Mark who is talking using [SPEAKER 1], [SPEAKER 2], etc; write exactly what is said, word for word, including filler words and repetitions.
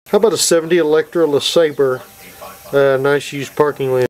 [SPEAKER 1] How about a seventy Electra LeSabre? Uh, nice used parking land.